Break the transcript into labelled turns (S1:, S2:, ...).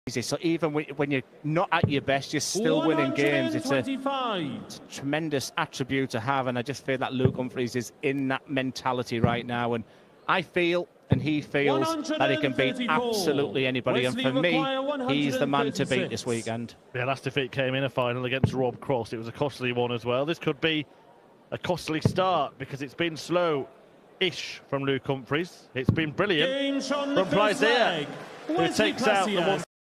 S1: So even when you're not at your best, you're still winning games. It's a tremendous attribute to have, and I just feel that Luke Humphries is in that mentality right now. And I feel, and he feels, that he can beat absolutely anybody.
S2: Wesley,
S1: and for me, he's the man to beat this weekend.
S3: Yeah, last defeat came in a final against Rob Cross. It was a costly one as well. This could be a costly start because it's been slow-ish from Luke Humphries. It's been brilliant from plaisier, who takes out the one.